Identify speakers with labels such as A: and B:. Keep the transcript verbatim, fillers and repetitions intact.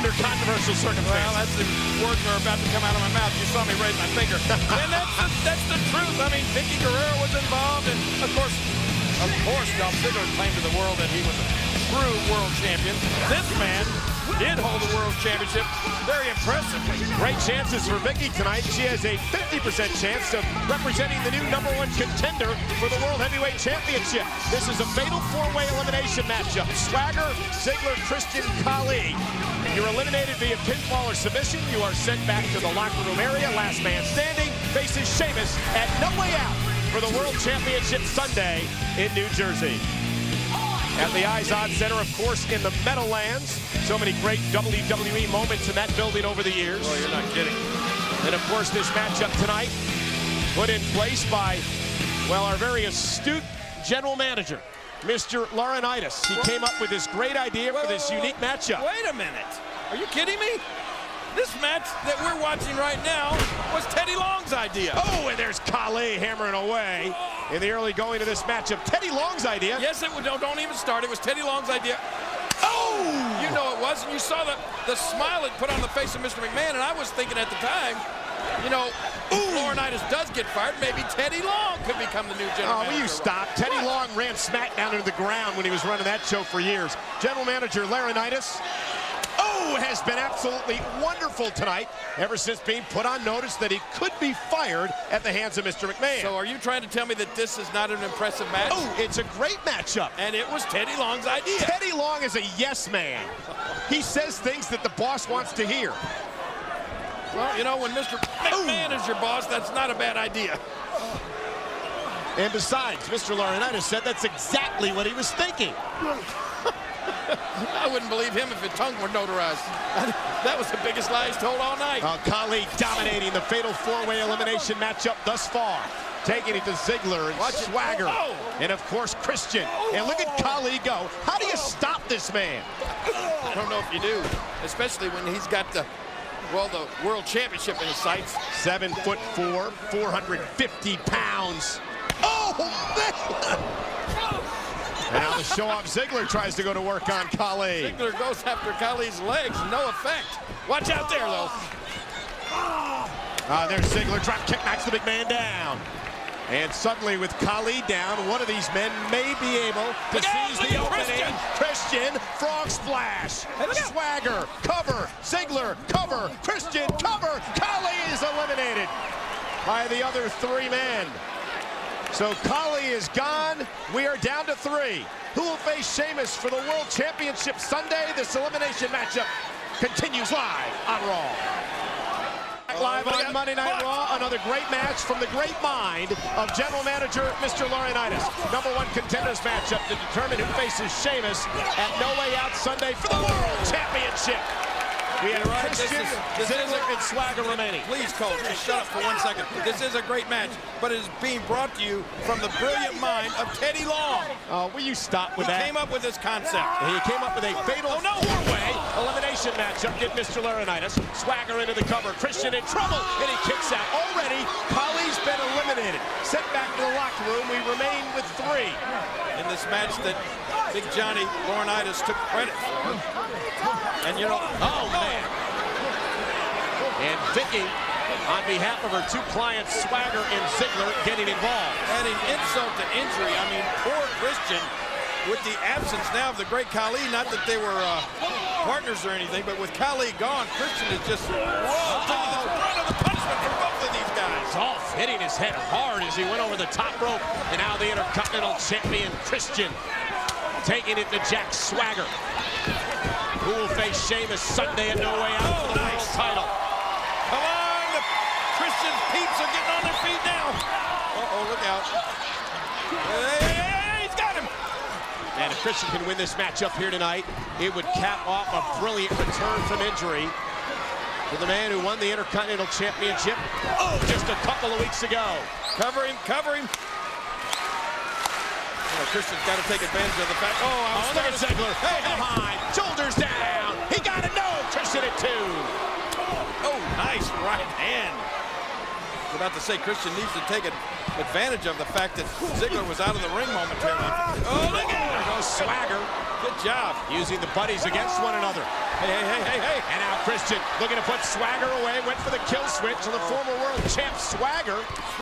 A: under controversial circumstances.
B: Well, that's the words that are about to come out of my mouth. You saw me raise my finger. And that's the, that's the truth. I mean, Vicky Guerrero was involved, and of course, of course, Dolph Ziggler claimed to the world that he was a true world champion. This man did hold the world championship very impressively.
A: Great chances for Vicky tonight. She has a fifty percent chance of representing the new number one contender for the World Heavyweight Championship. This is a fatal four-way elimination matchup. Swagger, Ziggler, Christian, Khali. If you're eliminated via pinfall or submission, you are sent back to the locker room area. Last man standing faces Sheamus at No Way Out for the World Championship Sunday in New Jersey. At the Izod Center, of course, in the Meadowlands. So many great W W E moments in that building over the years.
B: Oh, you're not kidding.
A: And, of course, this matchup tonight put in place by, well, our very astute general manager, Mister Laurinaitis. He came up with this great idea for this unique matchup.
B: Wait a minute. Are you kidding me? This match that we're watching right now was Teddy Long's idea.
A: Oh, and there's Khali hammering away in the early going of this matchup. Teddy Long's idea.
B: Yes, it would. Don't, don't even start. It was Teddy Long's idea.
A: Oh!
B: You know it was, and you saw the, the smile it put on the face of Mister McMahon, and I was thinking at the time, you know, if Laurinaitis does get fired, maybe Teddy Long could become the new general
A: oh,
B: manager.
A: will you stop? Teddy Long ran SmackDown into the ground when he was running that show for years. General Manager Laurinaitis, oh, has been absolutely wonderful tonight, ever since being put on notice that he could be fired at the hands of Mister McMahon.
B: So are you trying to tell me that this is not an impressive match?
A: Oh, it's a great matchup.
B: And it was Teddy Long's idea.
A: Teddy Long is a yes man. He says things that the boss wants to hear.
B: Well, you know, when Mister McMahon Ooh. is your boss, that's not a bad idea.
A: And besides, Mister Laurinaitis said that's exactly what he was thinking.
B: I wouldn't believe him if his tongue were notarized. That was the biggest lie he's told all night.
A: Uh, Khali dominating the fatal four-way elimination matchup thus far. Taking it to Ziggler and
B: Watch
A: Swagger.
B: Oh, oh.
A: And, of course, Christian. And look at Khali go. How do you stop this man?
B: I don't know if you do, especially when he's got the, well, the world championship in his sights.
A: Seven foot four, four hundred fifty pounds. Oh, man! And now the show-off Ziggler tries to go to work on Khali.
B: Ziggler goes after Khali's legs, no effect. Watch out there, though.
A: Uh, there's Ziggler, drop kick, knocks the big man down. And suddenly with Khali down, one of these men may be able to seize the opening. Christian. Christian, frog splash. Swagger, cover, Ziggler, cover, Christian, cover. Khali is eliminated by the other three men. So Khali is gone. We are down to three. Who will face Sheamus for the World Championship Sunday? This elimination matchup continues live on Raw. Live on Monday Night Raw, another great match from the great mind of General Manager Mister Laurinaitis. Number one contenders matchup to determine who faces Sheamus at No Way Out Sunday for the World Championship. We have
B: right.
A: Christian,
B: this is, this
A: Ziggler,
B: is a,
A: and Swagger remaining.
B: Please, Cole, just shut up for one second. This is a great match, but it is being brought to you from the brilliant mind of Teddy Long.
A: Uh, will you stop with
B: he
A: that?
B: He came up with this concept.
A: He came up with a fatal
B: oh, no.
A: four-way elimination matchup. Did Mister Laurinaitis. Swagger into the cover. Christian in trouble, and he kicks out. Already, Khali's been eliminated. Sent back to the locker room. We remain with three.
B: In this match that Big Johnny Laurinaitis took credit for. And, you know,
A: oh, man. And Vicky, on behalf of her two clients, Swagger and Ziggler, getting involved.
B: Adding insult to injury. I mean, poor Christian, with the absence now of the great Khali, not that they were uh, partners or anything, but with Khali gone, Christian is just, whoa, taking the brunt of the punishment from both of these guys.
A: Dolph hitting his head hard as he went over the top rope. And now the Intercontinental Champion, Christian, taking it to Jack Swagger, who will face Sheamus Sunday at No Way Out
B: oh,
A: for the
B: nice.
A: world title.
B: Come on, the Christian peeps are getting on their feet now. Uh-oh, look out. Hey, he's got him.
A: And if Christian can win this matchup here tonight, it would cap off a brilliant return from injury to the man who won the Intercontinental Championship oh, just a couple of weeks ago.
B: Cover him, cover him. Oh, Christian's got to take advantage of the fact. Oh, I was
A: oh look at Ziggler.
B: Hey, hey.
A: Behind, shoulders down. He got it. No, Christian at two.
B: Oh, nice right hand. I was about to say Christian needs to take advantage of the fact that Ziggler was out of the ring momentarily. Oh, look at
A: There goes Swagger.
B: Good job.
A: Using the buddies against one another.
B: Hey, hey, hey, hey, hey.
A: And now Christian looking to put Swagger away. Went for the kill switch on the former world champ Swagger.